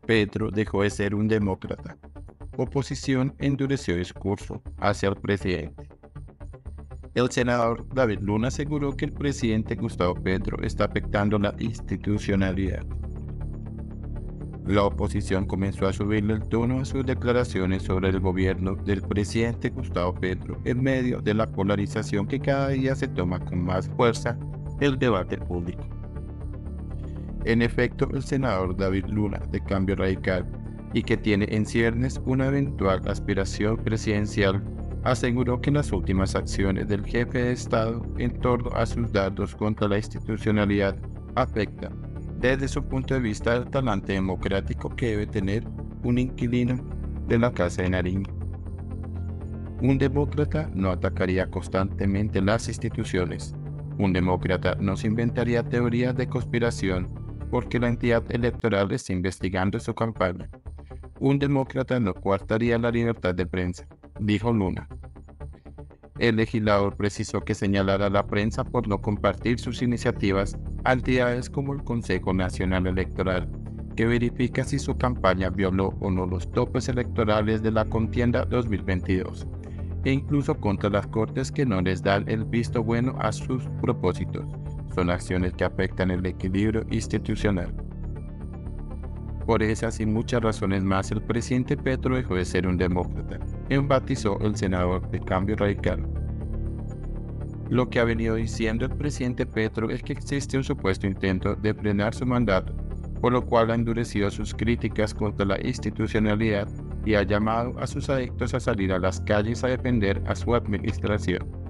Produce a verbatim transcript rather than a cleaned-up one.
Petro dejó de ser un demócrata. Oposición endureció discurso hacia el presidente. El senador David Luna aseguró que el presidente Gustavo Petro está afectando la institucionalidad. La oposición comenzó a subirle el tono a sus declaraciones sobre el gobierno del presidente Gustavo Petro en medio de la polarización que cada día se toma con más fuerza el debate público. En efecto, el senador David Luna, de Cambio Radical, y que tiene en ciernes una eventual aspiración presidencial, aseguró que las últimas acciones del jefe de Estado en torno a sus dardos contra la institucionalidad afectan, desde su punto de vista, el talante democrático que debe tener un inquilino de la Casa de Nariño. Un demócrata no atacaría constantemente las instituciones. Un demócrata no se inventaría teorías de conspiración porque la entidad electoral está investigando su campaña. Un demócrata no coartaría la libertad de prensa, dijo Luna. El legislador precisó que señalar a la prensa por no compartir sus iniciativas a entidades como el Consejo Nacional Electoral, que verifica si su campaña violó o no los topes electorales de la contienda dos mil veintidós, e incluso contra las Cortes que no les dan el visto bueno a sus propósitos. Son acciones que afectan el equilibrio institucional. Por esas y muchas razones más, el presidente Petro dejó de ser un demócrata, enfatizó el senador de Cambio Radical. Lo que ha venido diciendo el presidente Petro es que existe un supuesto intento de frenar su mandato, por lo cual ha endurecido sus críticas contra la institucionalidad y ha llamado a sus adictos a salir a las calles a defender a su administración.